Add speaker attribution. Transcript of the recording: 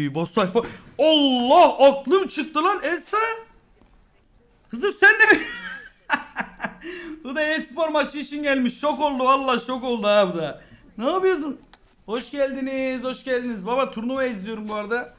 Speaker 1: boss sayfa. Allah aklım çıktı lan Elsa. Kızım sen ne? Bu da e-spor maçı için gelmiş. Şok oldu valla, şok oldu abi da. Ne yapıyordun? Hoş geldiniz, hoş geldiniz. Baba turnuva izliyorum bu arada.